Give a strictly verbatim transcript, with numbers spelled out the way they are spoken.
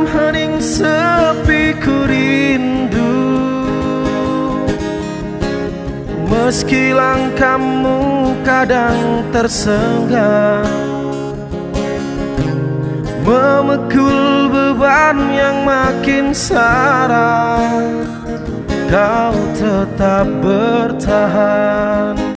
malam hening sepi ku rindu, meski langkahmu kadang tersenggah, memikul beban yang makin sara, kau tetap bertahan.